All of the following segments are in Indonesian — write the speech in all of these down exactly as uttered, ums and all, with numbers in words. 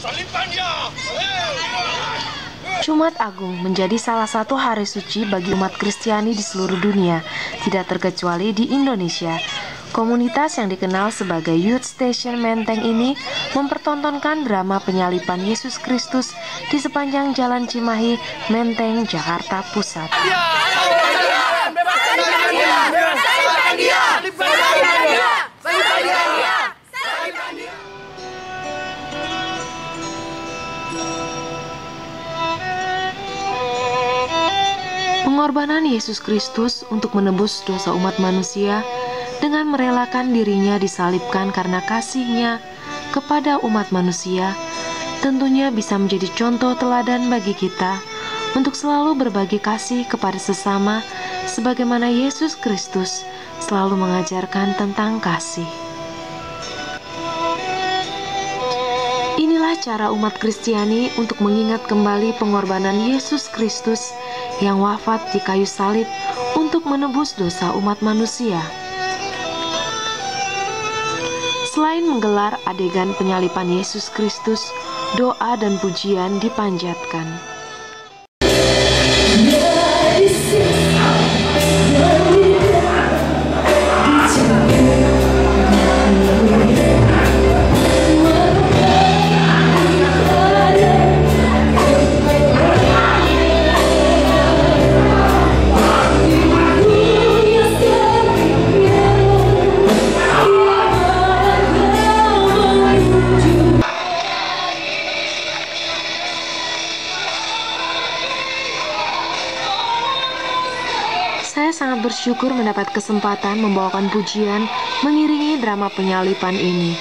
Jumat Agung menjadi salah satu hari suci bagi umat Kristiani di seluruh dunia, tidak terkecuali di Indonesia. Komunitas yang dikenal sebagai Youth Station Menteng ini mempertontonkan drama penyaliban Yesus Kristus di sepanjang Jalan Cimahi, Menteng, Jakarta Pusat. Pengorbanan Yesus Kristus untuk menebus dosa umat manusia dengan merelakan dirinya disalibkan karena kasih-Nya kepada umat manusia, tentunya bisa menjadi contoh teladan bagi kita untuk selalu berbagi kasih kepada sesama sebagaimana Yesus Kristus selalu mengajarkan tentang kasih. Inilah cara umat Kristiani untuk mengingat kembali pengorbanan Yesus Kristus yang wafat di kayu salib untuk menebus dosa umat manusia. Selain menggelar adegan penyaliban Yesus Kristus, doa dan pujian dipanjatkan. Saya sangat bersyukur mendapat kesempatan membawakan pujian mengiringi drama penyaliban ini.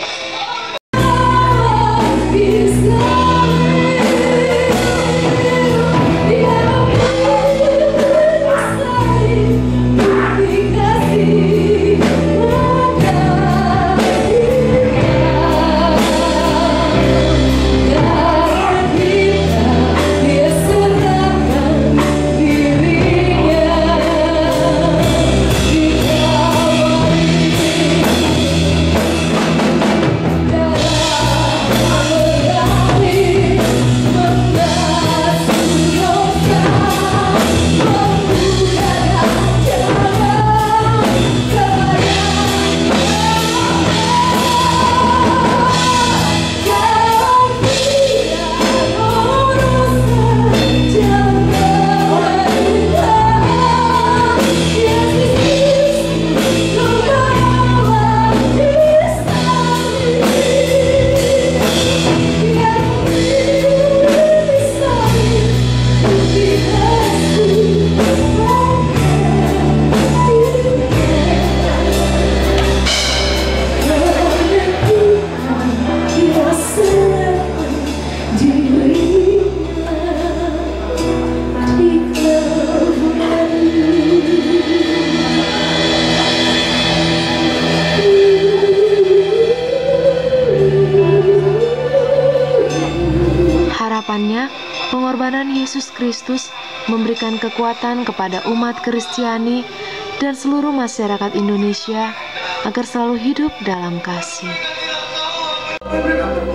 Harapannya, pengorbanan Yesus Kristus memberikan kekuatan kepada umat Kristiani dan seluruh masyarakat Indonesia agar selalu hidup dalam kasih.